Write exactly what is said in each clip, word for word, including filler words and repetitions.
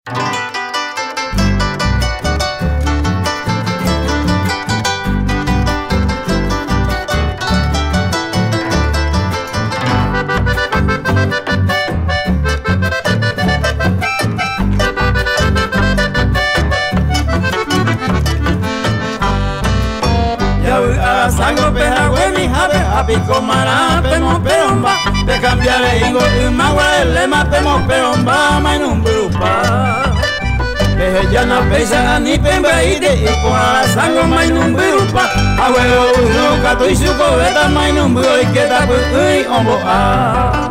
Sango peja mi jabe apico mara pemo peromba te cambiaré ingo magua le ma pemo peromba mainum grupa peje jana pesa ni pemba ide ipo sango mainum grupa awelo no kato isuko beta mainum bro iketa ui ombo a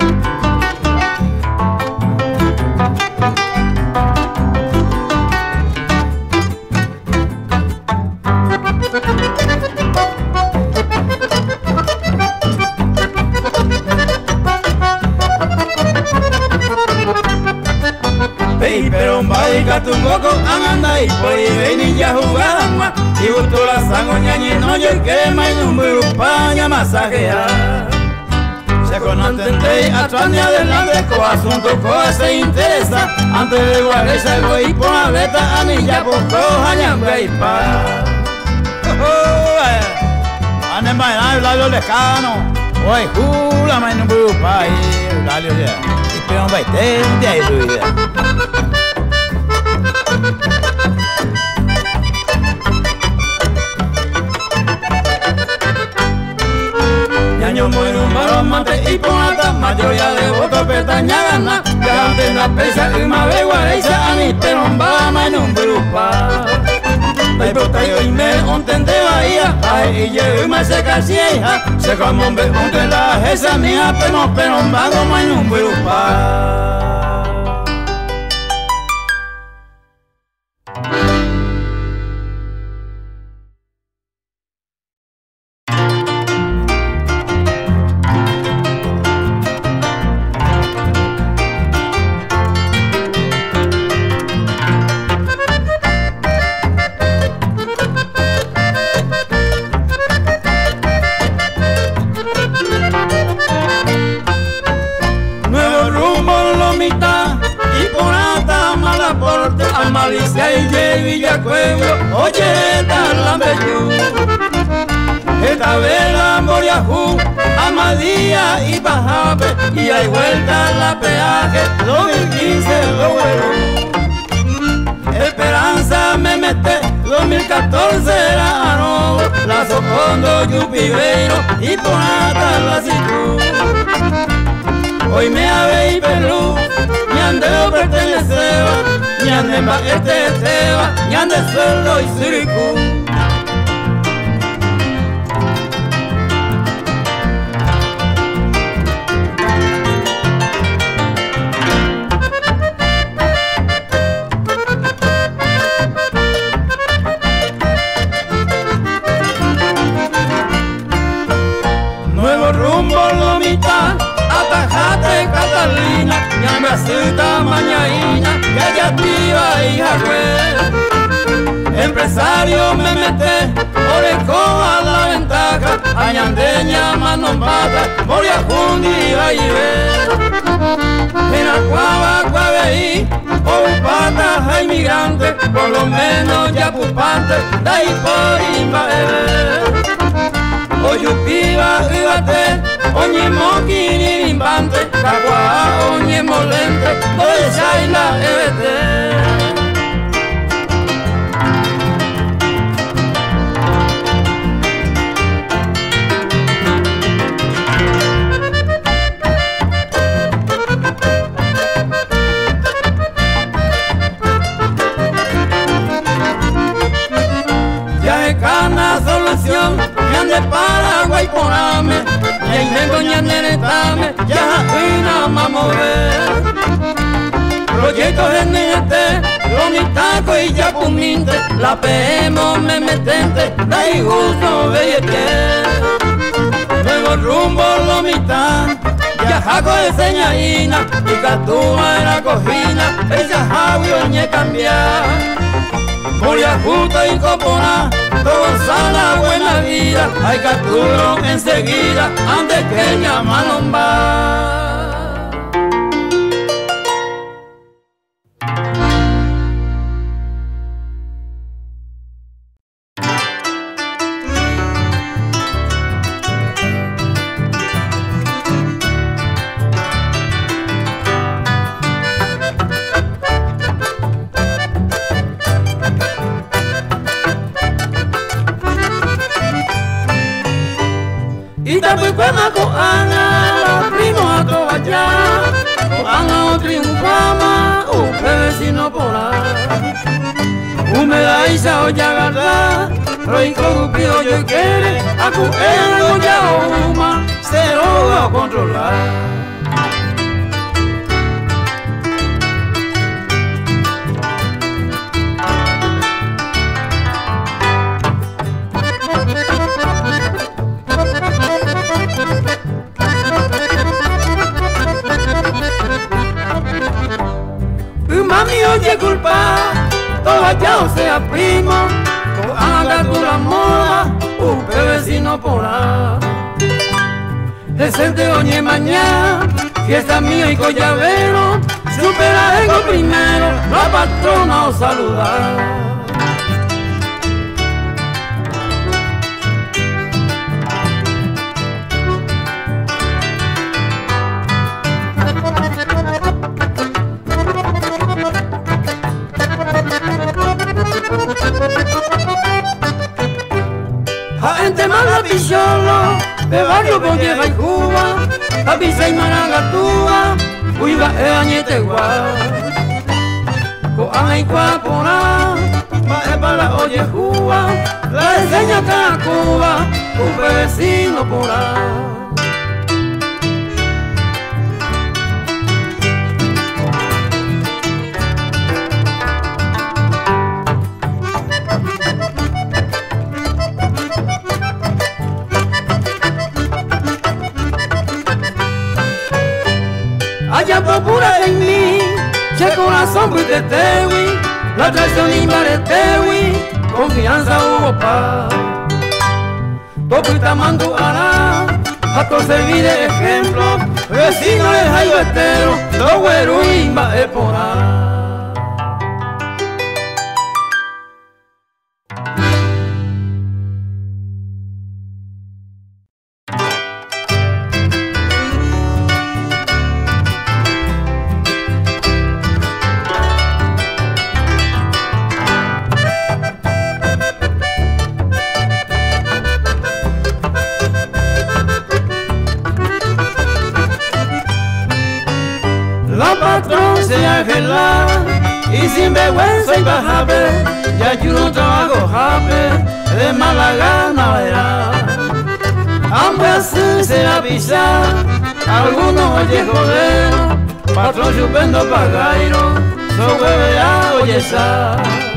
Katunggoko angandai poi ini jahuama iutula sango nyanyi no yo que mai número paña masajea se conantendei atrás adelante co asunto co se interesa antes de guaresa go y por aleta anilla poco haña beipa ane mai na la lo lecano oi hula mai número pai la lo ya y peon vai ter de aí ruida Ñaño muy número mante y ponata mayoría de votos pestaña gana Gante na pesa y ma ve guareisa a mi peromba ma en un grupa Dai botayo y me ontende bahía Ay y yo me se casieja Se como un bejonte la esa mía Pero peromba como en un grupa Malicia y Villacuevo, oye, esta la Bellú, esta vela Moriajú, Amadía y Bajabe, y hay vuelta a la peaje, dos mil quince lo bueno. Esperanza me mete, dos mil catorce era Arrobo, la Socondo, Yupibeiro, y Ponata la Citú. Hoy me ave y Perú, mi andeo perteneceba, ñande ma este seba, ñande sueldo y suricu. Nuevo rumbo Lomita, Atajate Catalina, Ñambacita Mañaína, Gallativa y Jagüel. Empresario me mete, Orecoa la ventaja, Añandeña Manombata, Moriajundi y Valle. En Acuaba, Cuaveí, Oupata, hay migrante, por lo menos ya pupante, de ahí por Imbaer. Oyupiba, Ibate, Oñemoqui, Nirimbante, Cagua, Oñemolente, Oyesaila, Ebete. Cana solución, ñande Paraguay porame, ñengo ñande netame, ya una mamore. Proyectos en este, Lomitaco y Yapuminte, la P M me metente, da y gusto bellete. Nuevo rumbo Lomita, ya jaco de señaína, y Catuma en la cojina, ella javio ñe cambiar. Moria justa y copona, Gonzala buena vida, hay capturo enseguida, antes que llaman va. Isa oya agarrar, Roy corrupio yo quiere, a cuero ya uma, se lo va a controlar. Mami oye culpa, todo allá o sea primo, todo haga tu la moda, un vecino por ahí. Decente oye mañana, fiesta mío y collavero, supera ego primero, la patrona os saludar. Gente mala picholo, de barrio con vieja y Cuba, a pisa y managatúa, uiva e añete guá. Co ama y cuapona, ma e para oye Cuba, la enseña cada Cuba, un vecino por ahí. Allá pura en mí, che corazón pues de tewi, la traición y maretewi, confianza hubo paz. Topo y tamandu hará, a to servir de ejemplo, vecino de jayo estero, lo güero y va e por ahí. La patrón se angela y sin vergüenza y bajable, ya yo no trabajo jape, de mala gana verá. Ambas se avisa, algunos oye jodero, patrón chupendo pagairo, so hueve a oye sa.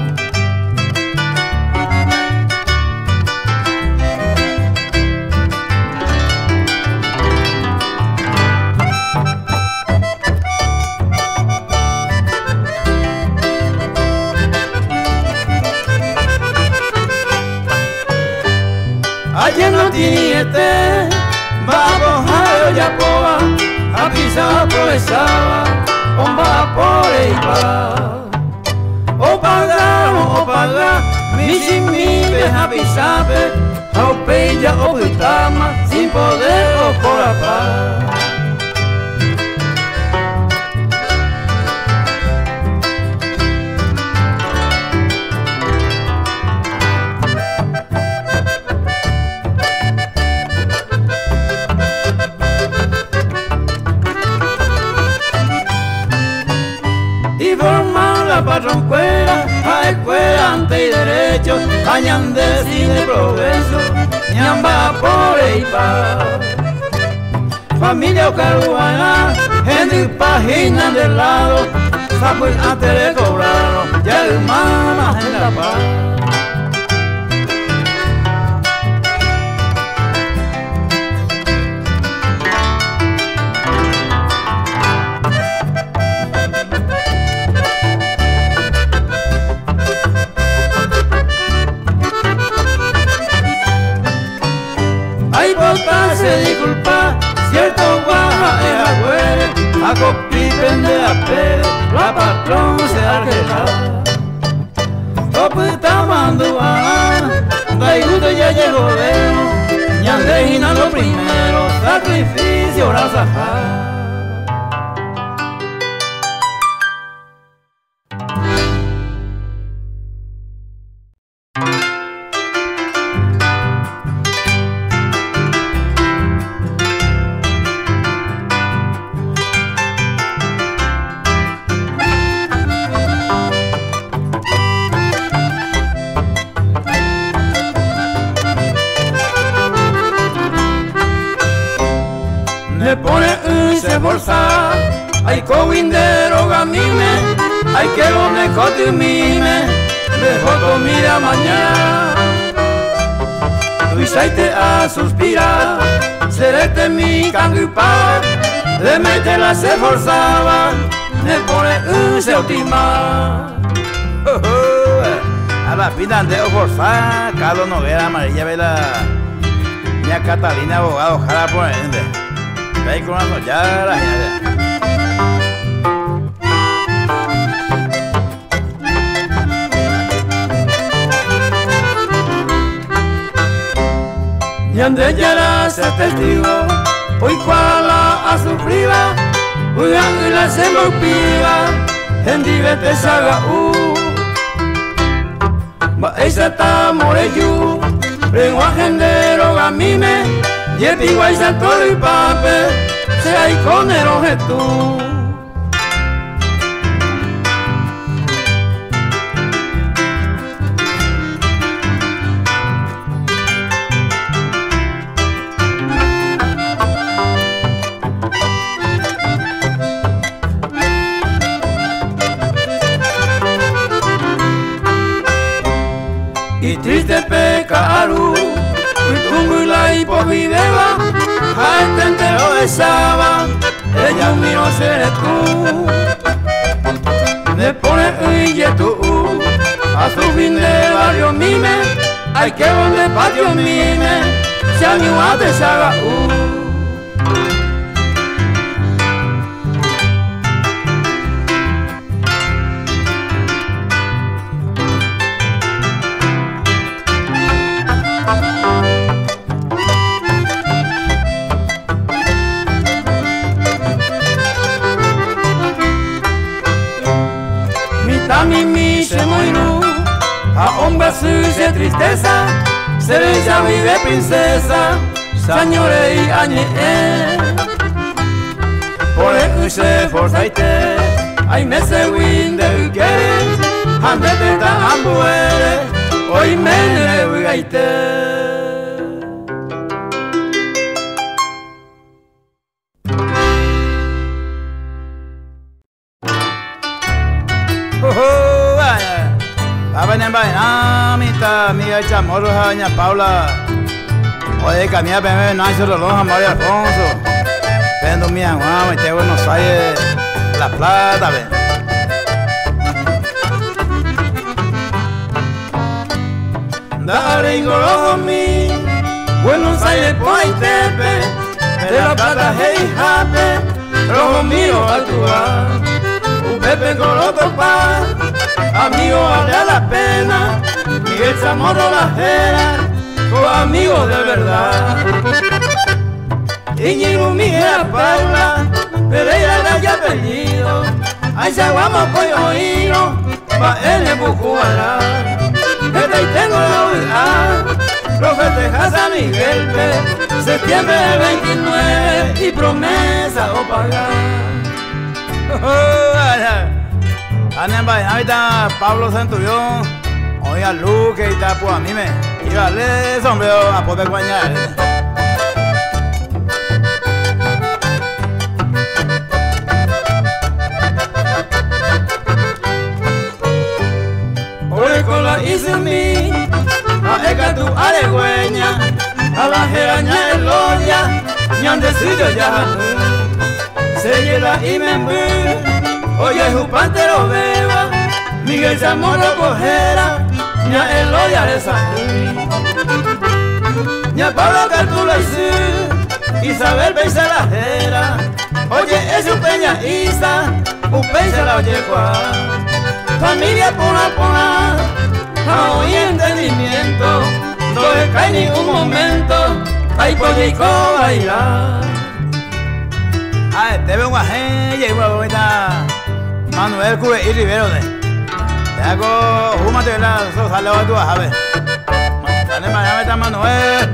Ayer no tiene este, vamos a olla poa, a pisar aprovechaba, un vapore y va. O pagamos, o paga, mi sin mi deja pisape, a opella o pitama, sin poder o por la paz. La patrón cuera, a escuela ante y derecho, añande sin de progreso, ñamba por y pa. Familia caruana, gente página del lado, sapo antes de cobrarlo, ya hermanas en la paz. Se disculpa, cierto guaja es agüere, a copipen de la pere, la patrón se arregla. Topo está mando a da gusto ya llegó veo, ñandejina lo primero, sacrificio la zafá. hay cowindero gamime, hay que donde cotimime, mejor comida mañana. Tuisaite a suspirar, serete mi canguipar, de meterla se forzaba, me pone un se ultima. A la pinta de forzar, Carlos Noguera, Amarilla Vela, Ña Catalina, abogado, jala por ende. Ve con una ya la gente. Y ande ya era ser testigo, hoy cual a sufrir, hoy a la se me olvida, en divete saga u. Ma esa ta moreyu, prego a gendero gamime, y el piguay salto y pape, se hay con el objeto. Y triste pecaru, y tungo y la hipoviveva, a este entero de saba, ella mío seré tú. Me pone y tú, a su fin de barrio mime, hay que donde patio mime, se anima de saga u. Mi mi se moirú, a hombre sucia tristeza, se le ya vive princesa, señores y añe. Por eso se forzaite, hay meses win de quiere, antes de tan ambuere, hoy me le vigaite. Ah, mita, amiga Chamorro, doña Paula. Oye, camina primero, Nacho Rolón, Mario Alfonso. Vendo mi agua, me tengo en Buenos Aires, La Plata, ven. Dale ingolojo mi, Buenos Aires, Poitepe, de La Plata, hey, jape, rojo mío, actúa, un pepe con otro pan. Amigo vale la pena, Miguel Chamorro la jera, con amigos de verdad. Iñigo Miguel Paula, Pereira la ya apellido, ay se aguamos pollo hino, pa' él en Bucuara. Desde ahí tengo la oiga, lo festeja San Miguel, septiembre del veintinueve y promesa o pagar. Anem va, ahorita Pablo Centurión, oiga Luque y tal, pues a mí me iba a leer sombrero a poder guañar. Oye con la hice mi, a eka tu aregüeña, a la jeraña el olla, ñandecillo ya, se lleva y me envío. Oye, Jupante lo beba, Miguel Chamorro cojera, ña Elodia de San ña Pablo Cartula y Isabel Beisa la jera. Oye, es un peña Isa, un peña la oye cuá. Familia pona pona, a hoy entendimiento, no le cae ningún momento, hay pollico bailar. Ay, te veo un ajé, y una bonita Manuel Cure y Rivero de. Te hago un material, eso sale a tu a ver. Dale, mañana está Manuel.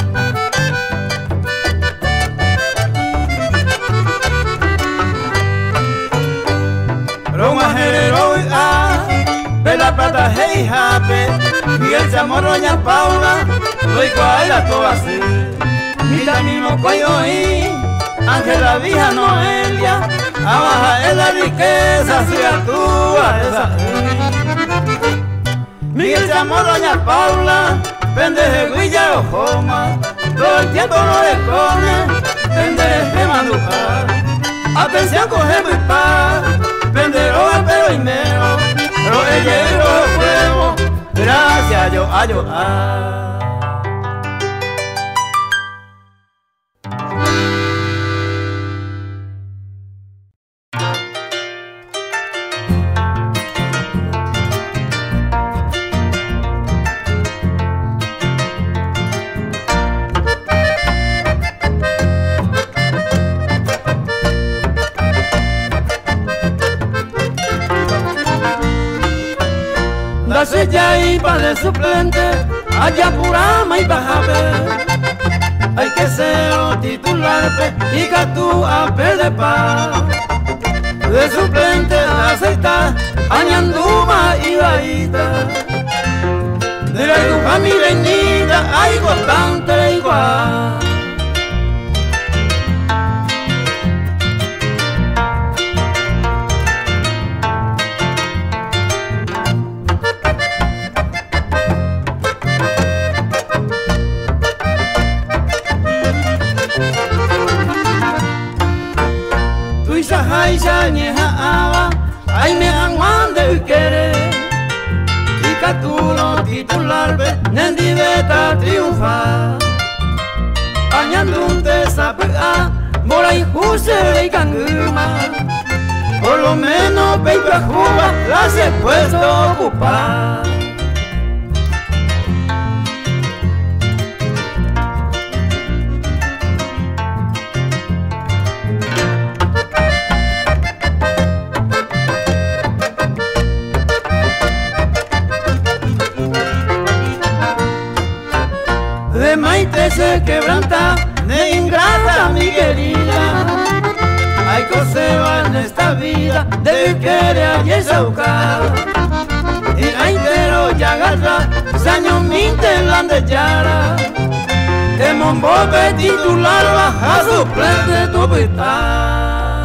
Roma Gerero y A, de La Plata, hey, jape, Miguel Chamorro, doña Paula, doy cual a todo así. Mira mismo cuello y Ángela Vija Noelia, abaja es la riqueza, si actúa esa. Miguel Chamorro, doña Paula, pendeje Guilla Ojoma, todo el tiempo no le come, pendeje Mandujar. Atención coge muy paz, pendero el pelo y mero, pero ella es el fuego, gracias yo a yo a. Dase ya y pa' de suplente, allá Purama y Bajabe. Hay que ser titularte y que tú a de paz. De suplente acepta, añanduma y baita. De la tu familia niña, hay constante igual. Ay me aguan de querer y que tú no titular nendi beta triunfar añando un desapega mora injusta y canguma por lo menos veinte a Cuba las he puesto a ocupar. De Maite se quebranta, de ingrata mi querida. Hay cosas en esta vida, de querer y saucar. Y hay pero ya agarra, saño minte la de yara. De Mombope titular baja suplente tu pita.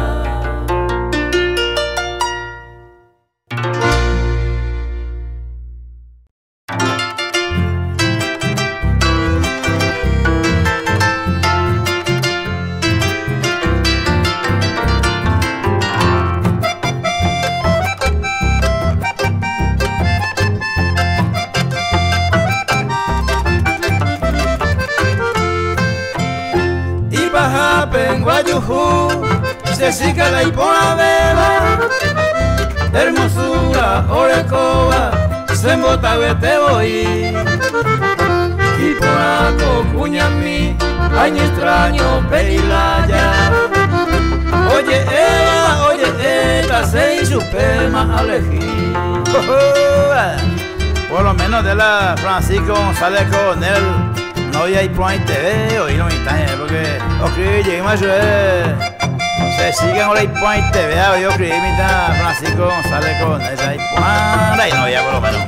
Guayujú, se sigue la ipona beba, hermosura, orecoba, se embota vete voy. Y por aco, cuñami, año extraño, peilaya. Oye, ella, oye, esta, se hizo pema elegir. Por lo menos de la Francisco González Coronel. No hay por ahí T V o no me porque los que llegué más se siguen ahora por ahí T V yo escribí mi Francisco González con esa ahí por ahí no ya por lo menos.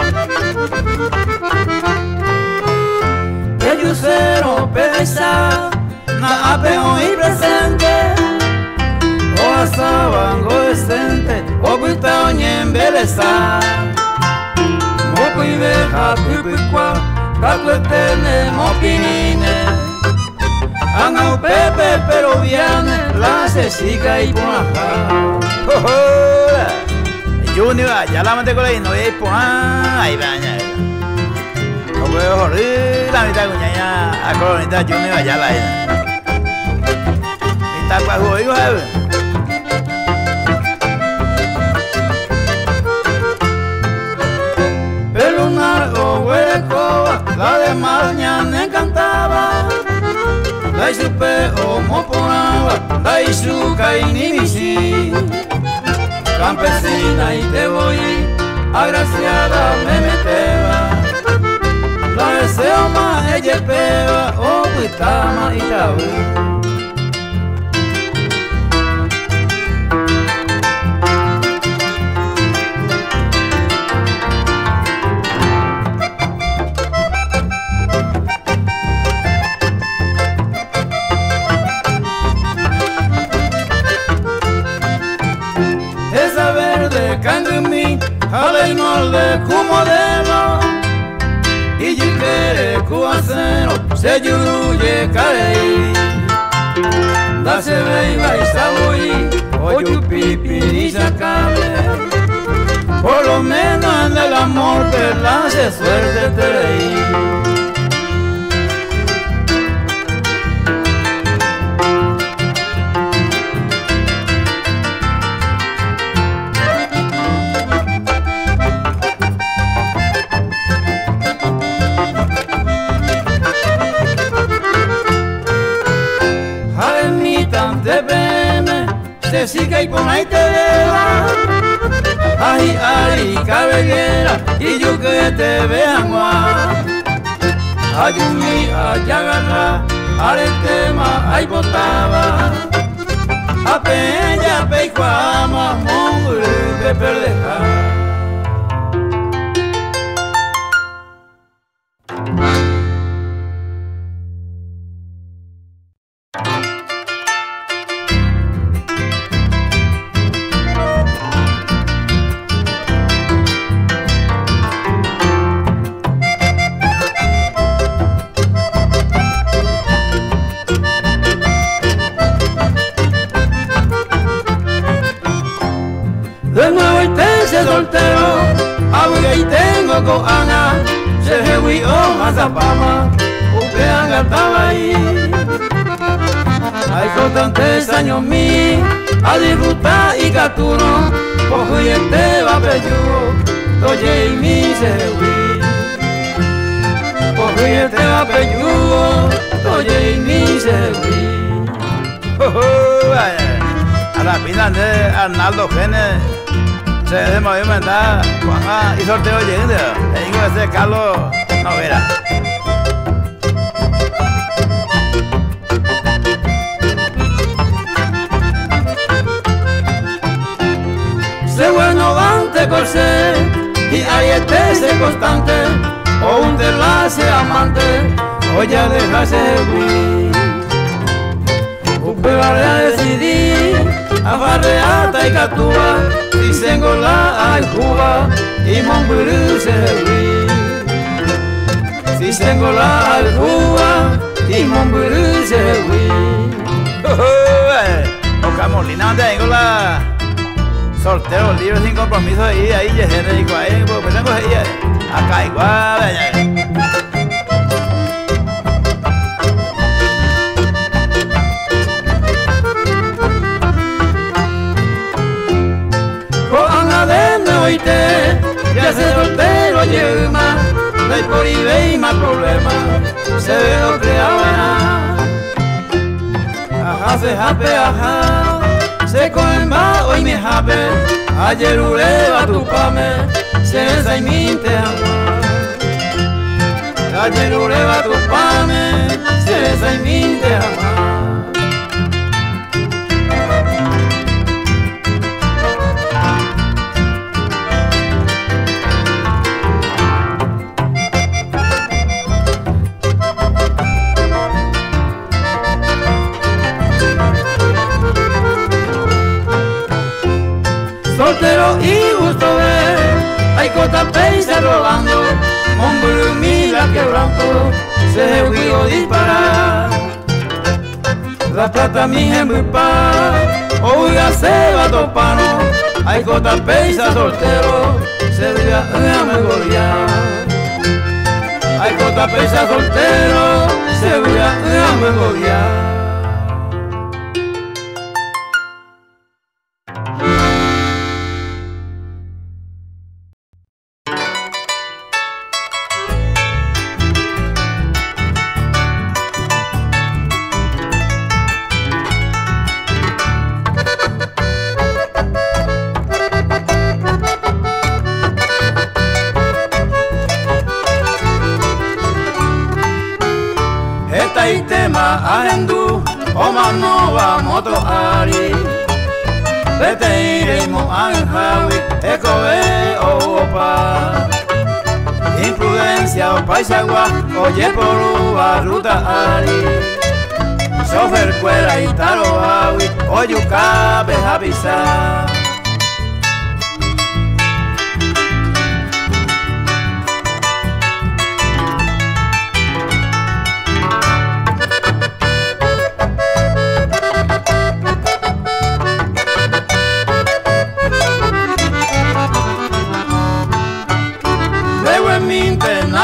Peyucero, pedesa, na apeo y presente, o asabango decente, o cuita oñe en beleza, o cuiveja, cuicuicua. Cacuetene, mopinine, anga pepe pero viene, la cesica y ponaja. Junior, ya la mandé con la no hay ponaja, ahí baña. No puedo joder la mitad cuñaña, a colonita Junior, ya la era. Mitad para jugar, hijo, pero un arco hueco. La de mañana encantaba, la supe como ponaba, la isuca y nimisi. Campesina y te voy, agraciada me meteba. La deseo más ella peba, o cuitama y tabú. de cu modelo y yo quiere cu acero se yuye carey da se veiga y saboy o yupipi y sacabe por lo menos en el amor que lance suerte te leí. Te veme, se sigue y por ahí te vea. Ay, ay, cabellera, y yo que te vea más. Ay, mi, ay, agarra, al tema, ay, botaba. A peña, peicuama, mongo, que perdeja. De nuevo y te se soltero, abuela y tengo con Ana, se jewi o azapama, upeanga estaba ahí. Hay constantes años mí, a disfrutar y caturo, cojo y este va peyugo, toye y mi se jewi. Cojo y este va peyugo, toye y mi se jewi. A la pina de Arnaldo Gene se desmovió mental, Juan y sorteo llegando, le digo ese Carlos Novera. Se bueno vante corsé y ahí esté se constante, o un enlace amante, o ya dejarse huir. Upe vale a decidir, a barreata y catúa, y sengola al Cuba, y Monburu se huir. Si sengola al Cuba, y Monburu se huir. O Camolina de Engola, soltero, libre, sin compromiso, y ahí ya se dedicó a él, pues tengo ahí, acá igual. Ya se soltero lleva, no hay por ahí más problema, se ve lo creaba. Ajá, se jape, ajá, se coemba hoy me jape, ayer ureba tu pame, se ensaiminte agua. Ayer ureba tu pame, se ensaiminte agua. Soltero y gusto ver, hay cota peisa robando, Monburu mira quebrando, se huió disparar. La plata mi jembupa, oiga se va topano, hay cota peisa soltero, se vive a memoria. Hay cota peisa soltero, se vive a memoria. Itema ahendu omanova moto ari Bete iremo anjawi ekoe opa Imprudencia o paisagua oye por ruta ari Sofer cuera y taro awi oyuka behavisa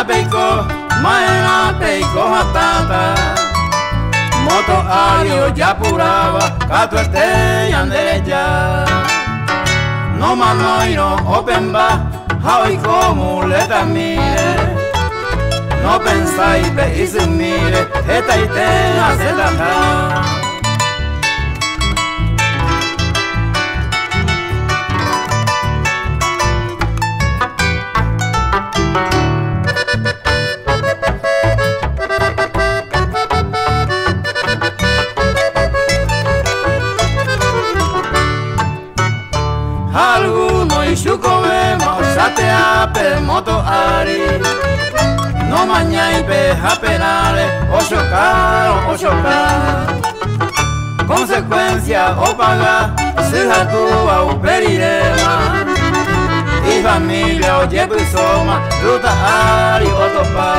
peiko, maena peiko hatata. Moto ario ya puraba, cato este yandere ya. No manoiro open ba, hoy como le mire. No pensáis pe y se mire, esta y te hace la cara. Alguno y su comemos, satea pe moto ari. No mañana peja penales, ocho caro, ocho caro. Consecuencia o paga, se jatúa o perirema. Y familia o llevo y soma, ruta ari o topa.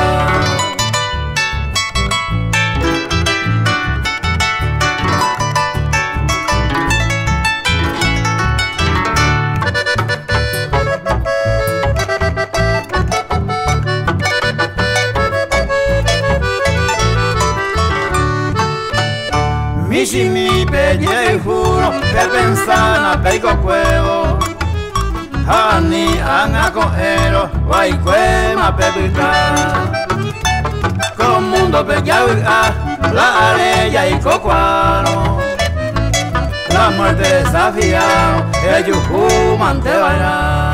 Mishi mi peñe juro, pe pensana peico cuevo. Hani anga coero, guay cuema pepita. Con mundo peña la areya y cocuano. La muerte desafiado, el yujú mantevara.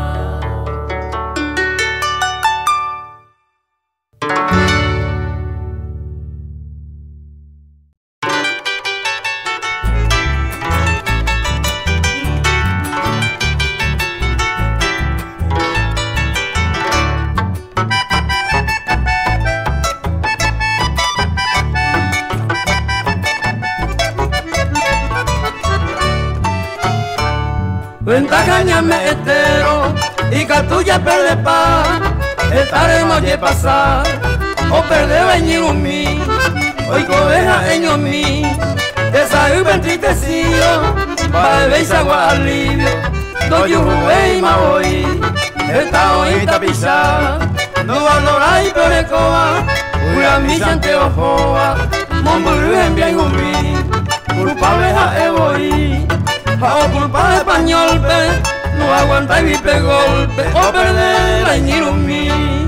Ventaja ñame estero y catuya perde paz. Estaremos de pasar o perder venir un mí. Hoy cobeja en un mí. Desayuno entristecido, va de beisa agua alivio. Doy un jugué y ma voy. Esta oíta pisar. No valora y perecoa. Una misa ante ojoa. Momburu en bien un mí. Culpable a evoí. O culpa español, pe, no aguanta y vipe golpe, o perder la ñirumí.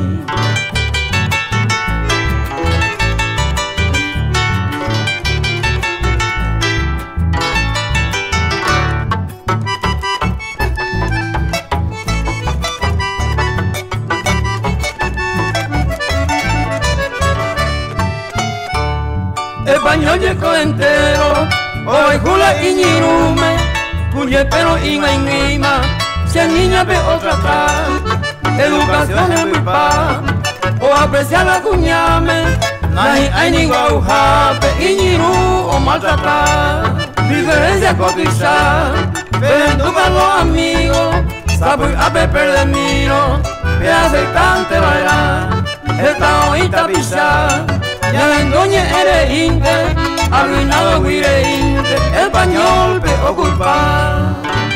Español llegó entero, hoy jula y ñirume. Cuye pero inga inima, si el niña ve otra atrás, educación es muy pa, o apreciar la cuñame, nahi hay ni guaujape, y ñiru o maltratar, diferencia cotizar, venduca los amigos, sabu a peper de miro, ve aceptante bailar, esta oíta pisar, ya la endoñe eres inte, arruinado guireinte, el español pe o culpar.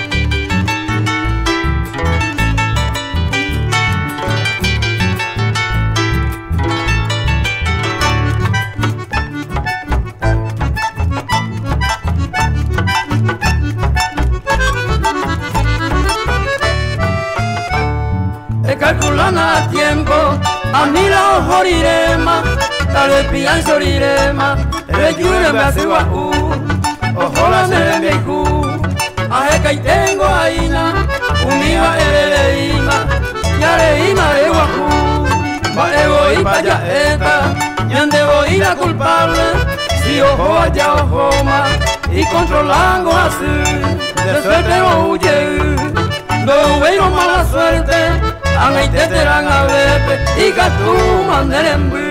E calculando a tiempo, a mí la ojorirema, tal vez pian sorirema, el yure me hace guajú, ojo la se le enviajú, a que tengo ahí na, unima el ima, ya le ima de guajú, va ego y pa ya eta, ñande voy a culpable, si ojo allá ojo más, y controlando así, de suerte no huye, no veo mala suerte, a mí te serán a ver, y que tú mandes en mí.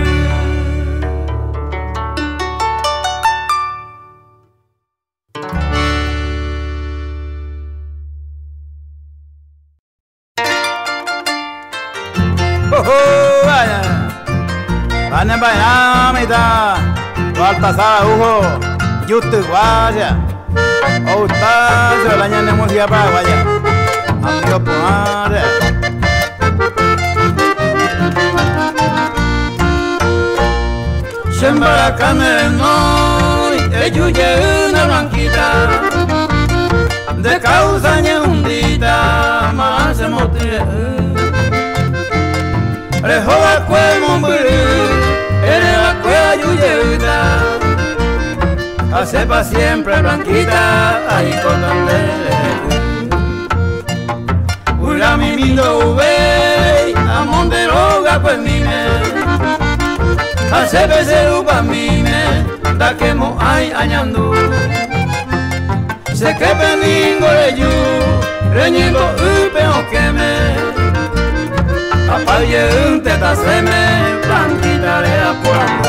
Vaya, vaya, amita, Baltasar, Ujo, Yutu, vaya, Outa, se la ñana música para vaya, amigo, pues, acá me no, ellos una blanquita, de causa ni hundita, más se motive. Rejoa cue momburu, eres la cue yuyeuta, hace pa siempre blanquita, ahí cortandele. Ura mi mindo ube, a monderoga pues mime, hace beseru pa mime, da que mo hay añandu. Se que peningo le yu, reñigo upe o queme, apaye un teta seme, blanquita le apuando.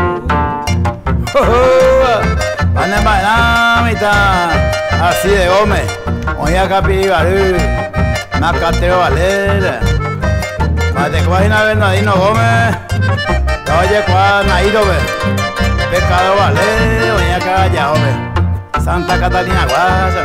Van a bailar mitad, así de gome, hoy acá pibarú, macateo valer, más de cuáina Bernardino Gómez, oye cuáina Irobe, pescado valer, hoy acá ya hombre. Santa Catalina Guasa.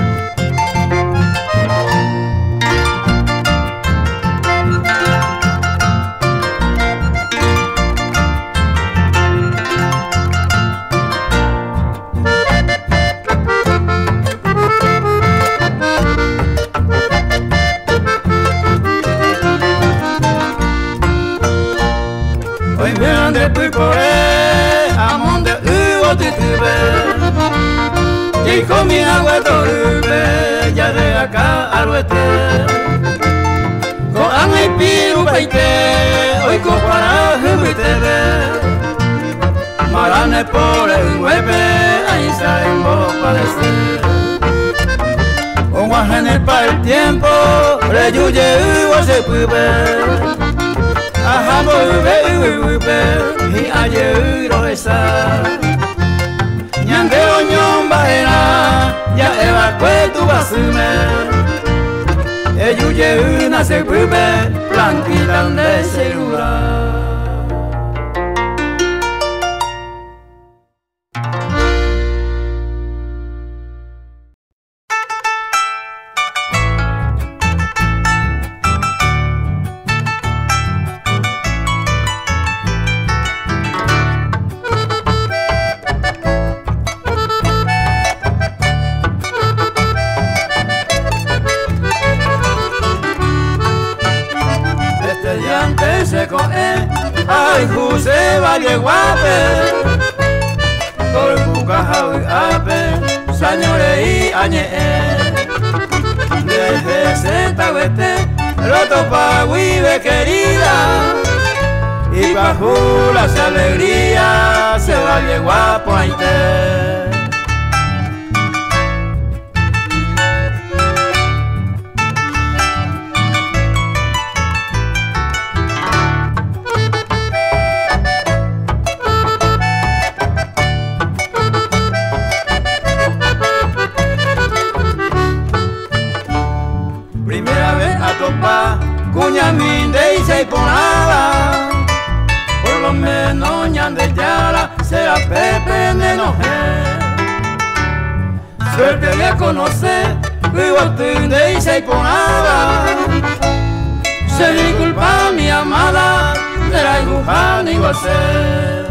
Hoy me ande por correr, amón de Hugo Titube. Y con mi agua torbe, ya de acá al oeste. Con ame piru paite, hoy con para jubitebe. Marane por el huepe, ahí salimos para este. Un guajene para el tiempo, reyuye uva se puebe. Ajá, bube, bube, y ayer uro esa. Ñandeo ñomba era, ya evacué tu basume. Eyuye una se pupe, blanquita de segura. Ay, José Valle Guape, por Bucaja Ape, Señores y Añe, desde Senta Hueste, roto pa' Huive querida, y bajo las alegrías se Valle Guapo Aite. Cuñamín de Isay Ponaba, por lo menos ñande yara, será Pepe de Noje. Suerte de conocer, Guihuatún de Isay Ponaba. Se disculpa mi amada, de la Iguja ni Guasé.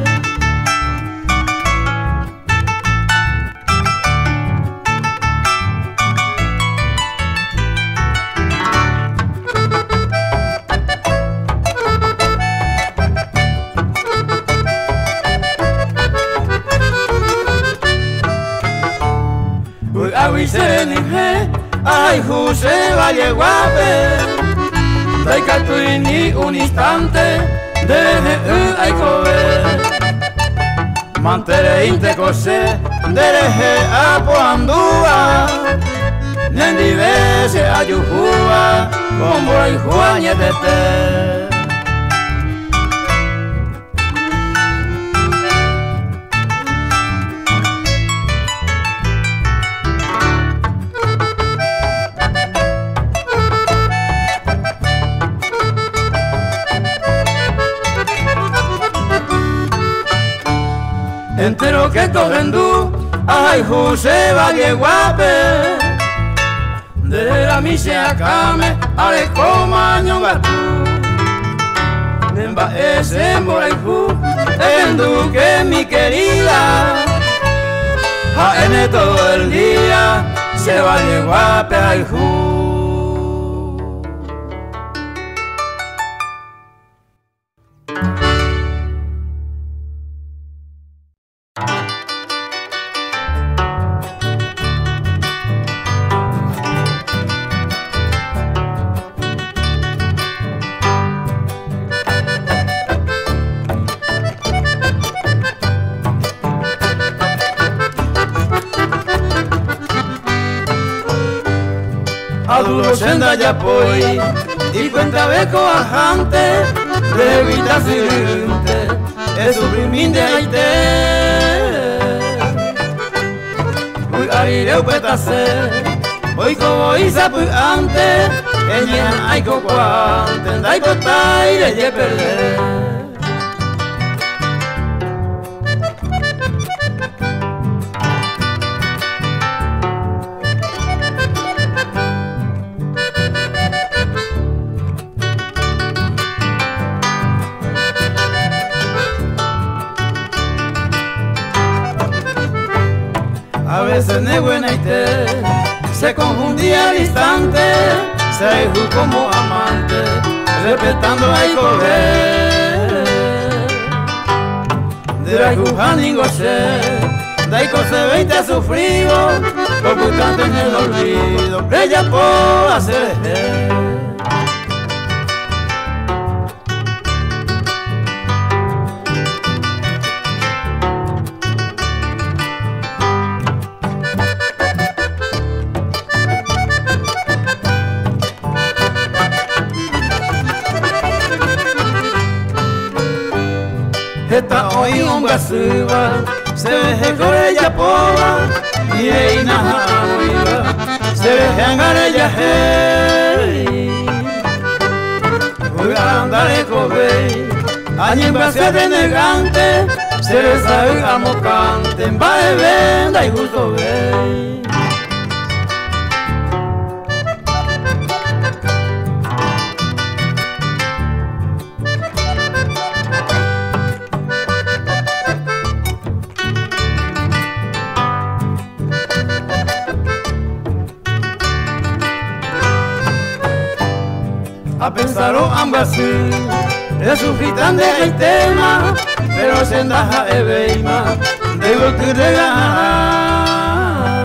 Ay, José Valle Guape, de Catuini un instante, deje ay cover. Mantere inte cose, dereje a poandúa, nendi vese a yujúa, como el juañetete. Entero que correndú, ay José Valle Guape, de la misia came, ale como año gatú, nemba ese moraijú, en Duque mi querida, ja en todo el día se va de guape al ju. Aduro senda ya poi y cuenta beco ajante de vita sirinte es supriminte aite muy arireu petase hoy como isa pu ante ella hay cocuante dai cotai de ye perder. A veces Nehuenaite se confundía al instante, se dijo como amante, respetando a Icobé. De la Juhani Gosé, de Ico se veinte ha sufrido, ocultando en el olvido, ella por hacer este. Esta hoy un basuba, se veje con ella poba, y reina jamuiba, se veje angar ella hey. Voy a andar en Kobe, allí en base de negante, se le sabe a mocante, en va de venda y justo ve. A pensar o ambas de su gitán el tema, pero se endaja de beima, de voltir de ganar.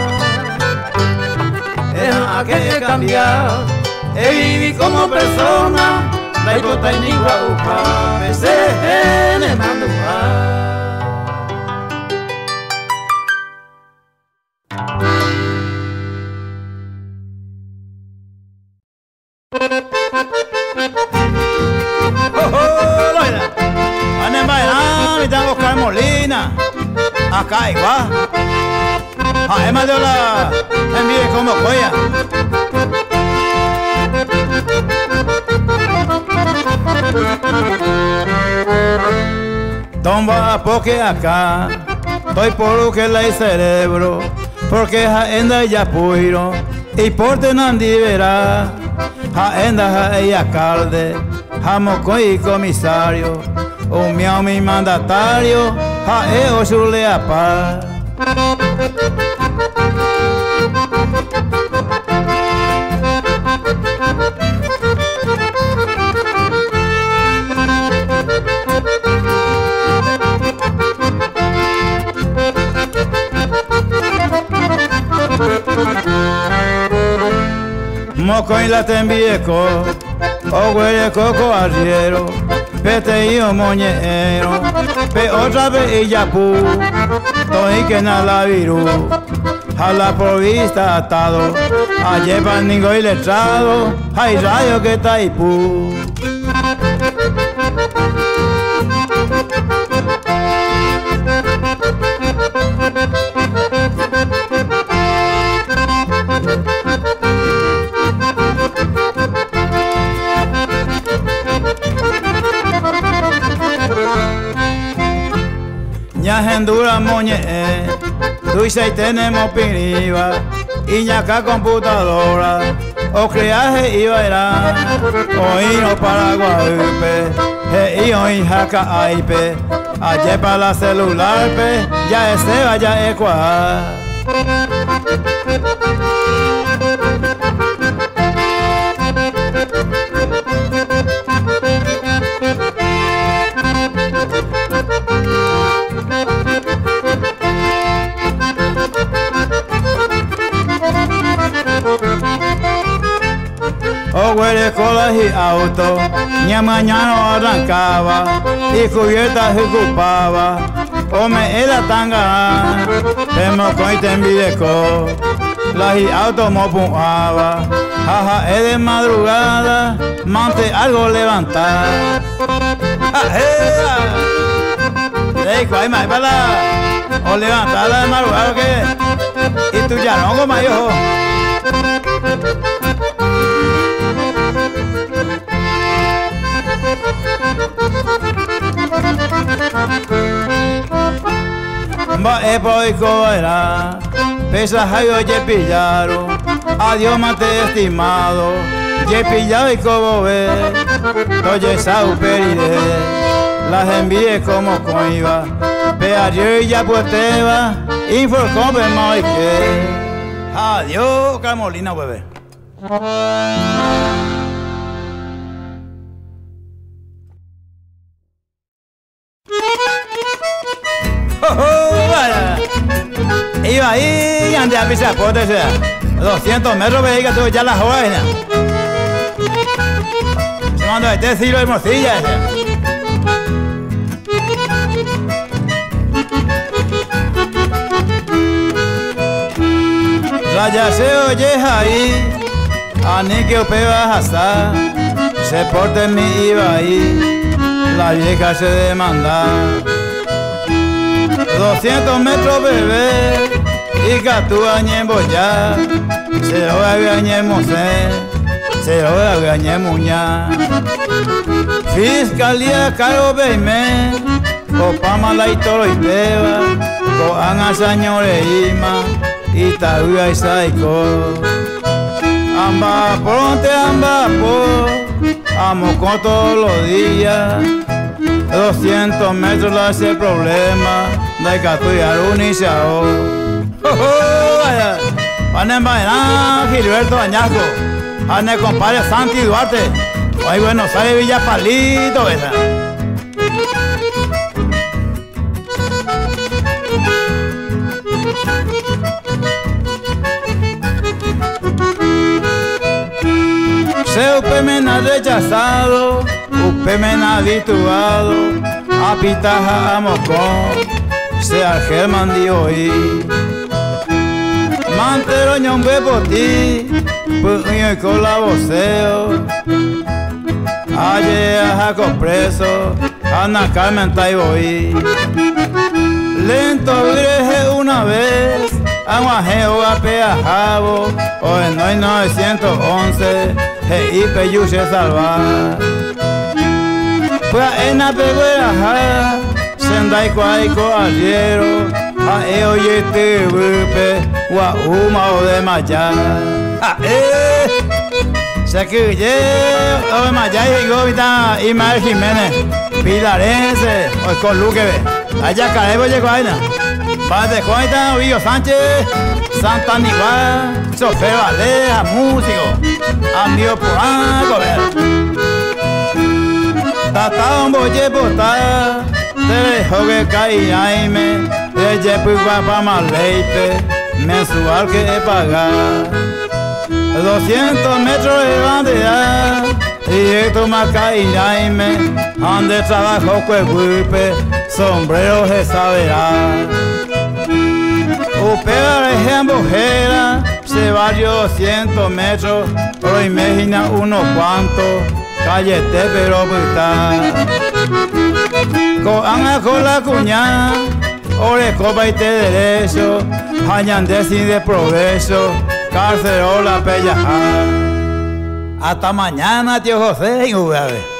Es que he cambiado, he vivido como persona, la hipota y ni guauja, me se me mando a. Acá igual, a Emma de la envíe como cuella. Tomba porque acá, estoy por lo que la cerebro, porque jaenda ya puiro, y por tenandi verá, jaenda ja ella alcalde, jamoco y comisario, un miau mi mandatario, ja e o chule a par. Moco y la tembieco, o huele coco arriero, pete y o moñero, pe otra vez y ya pu, toy que na la viru, a la provista atado, a llevar ningo y letrado, hay rayo que está y pu. Ñajendura moñe, dulce y tenemos piriba, y ñaca computadora, o creaje y bailar, o hino para Guadalupe, e io in jaca aipe, Ayer para la celular, pe, ya ese vaya ecuar. Oh, huele cola y auto, ni mañana arrancaba, y cubierta se ocupaba, o me era tanga, hemos con te envideco, la y auto mo puaba, jaja, es de madrugada, mante algo levantar. Ah, eh, hey, ¿cuál más para o levantarla de madrugada o qué? Y tú ya no como yo. Va epo y cobará, pesa jayo ye pillaron, adiós mate estimado, ye pillado y cobo ve, oye sau peride, las envíe como coiba, peario y ya puesteba, inforcó be mal que, adiós Carmolina bebé. Iba ahí, andé a pisar pote, o sea, doscientos metros, veí que tuve ya las jóvenes. Se mandó este siglo de morcilla, ese. Raya se oye ahí, a ni que ope baja, se porte mi iba ahí, la vieja se demanda. doscientos metros bebé y catúa ñemboya se lo había ñemose se lo había ñemuña Fiscalía caro beime o pama la itoro y peba o anga señores ima y taruya y saiko amba pronte amba po amo con todos los días doscientos metros la hace el problema de catuyar un iniciado. Van a Gilberto Añasco, van a compadre Santi Duarte, hoy Buenos Aires Villa Palito, esa. Se upe me ha rechazado, upe me ha habituado, a pitaja a mocón. Se al Germán dio hoy Mantero ñombe por ti Puño y cola voceo Aye a Jaco preso Ana Carmen Taiboí Lento vireje una vez Aguajeo a peajabo O en hoy novecientos once He ipe yuche salvar Fue a ena pegueraja Sendai cuaico arriero, a eo yete bupe, wa uma o de maya. Ah, eh, se que ye, o de maya y gobita y Mar Jiménez, Pilarense, o con Luque, allá carebo llegó ahí na. Va de Juanita, Ovillo Sánchez, Santa Aníbal, chofer Valera, músico, amigo por algo ver. Tata un boye bota. Te dejo que caí me de Jepuigua pa' Maleite mensual que pagar doscientos metros de bandera directo más caí me ande trabajo que guipe sombrero se saberá upera de jambojera se varios doscientos metros pero imagina unos cuantos cállate pero brutal Coanga con la cuña, ore copa y te derecho, añande sin de progreso, carcerola pellaja. Hasta mañana, tío José, y